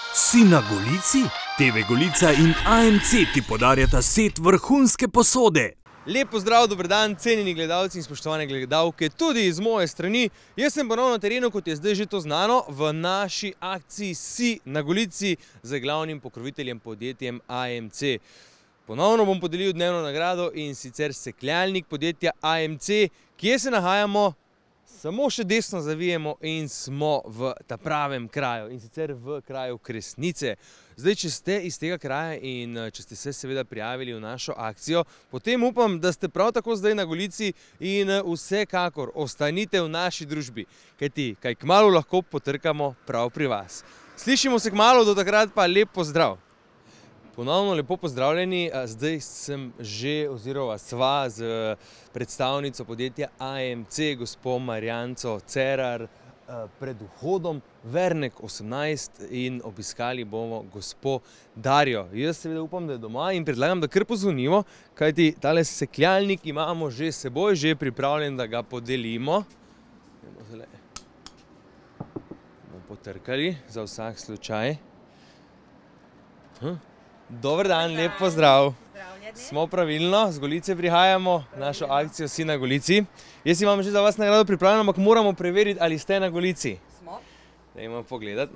Si na Golici? TV Golica in AMC ti podarjata set vrhunske posode. Lep pozdrav, dober dan, cenjeni gledalci in spoštovane gledalke, tudi iz moje strani. Jaz sem ponovno na terenu, kot je zdaj že to znano, v naši akciji Si na Golici z glavnim pokroviteljem podjetjem AMC. Ponovno bom podelil dnevno nagrado in sicer sekljalnik podjetja AMC, kje se nahajamo. Samo še desno zavijemo in smo v ta pravem kraju, in sicer v kraju Kresnice. Zdaj, če ste iz tega kraja in če ste se seveda prijavili v našo akcijo, potem upam, da ste prav tako zdaj na Golici in vsekakor ostanite v naši družbi, kajti kaj kmalu lahko potrkamo prav pri vas. Slišimo se kmalu, do takrat pa lep pozdrav. Ponovno lepo pozdravljeni, zdaj sem že oziroma sva z predstavnico podjetja AMC, gospo Marjanco Cerar, pred vhodom Vernek 18 in obiskali bomo gospo Darjo. Jaz seveda upam, da je doma in predlagam, da kar pozvonimo, kajti tale sekljalnik imamo že s seboj, že pripravljen, da ga podelimo. Bomo potrkali za vsak slučaj. Dober dan, lep pozdrav. Smo pravilno, z Golice prihajamo, našo akcijo Si na Golici. Jaz imam že za vas nagrado pripravljeno, ampak moramo preveriti, ali ste na Golici. Smo. Dajmo pogledati.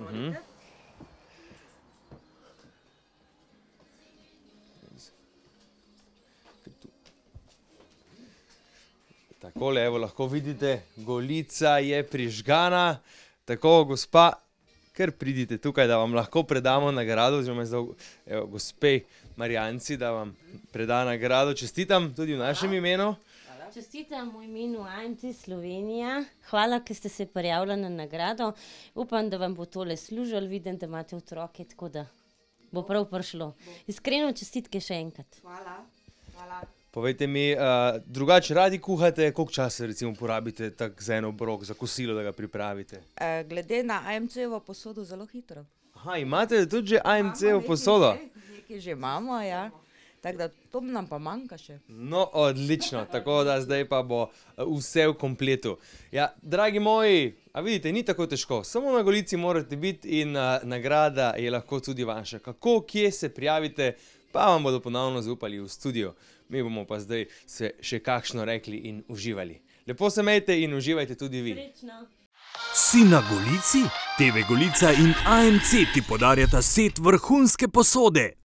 Takole, evo, lahko vidite, Golica je prižgana. Tako, gospa, kar pridite tukaj, da vam lahko predamo nagrado, oziroma zdaj gospe Marjanci, da vam preda nagrado. Čestitam tudi v našem imenu. Čestitam v imenu AMC Slovenija. Hvala, ker ste se prijavili na nagrado. Upam, da vam bo tole služilo. Vidim, da imate otroke, tako da bo prav prišlo. Iskreno čestitke še enkrat. Hvala. Povejte mi, drugače radi kuhate, koliko časa recimo porabite tak za en obrok, za kosilo, da ga pripravite? Glede na AMC-evo posodo zelo hitro. Aha, imate tudi že AMC-evo posodo? Nekaj že imamo, ja. Tako da to nam pa manjka še. No, odlično, tako da zdaj pa bo vse v kompletu. Ja, dragi moji, a vidite, ni tako težko, samo na Golici morate biti in nagrada je lahko tudi vaša. Kako, kje se prijavite, pa vam bodo ponovno zaupali v studio. Mi bomo pa zdaj se še kakšno rekli in uživali. Lepo se imejte in uživajte tudi vi. Srečno. Si na Golici? TV Golica in AMC ti podarjata set vrhunske posode.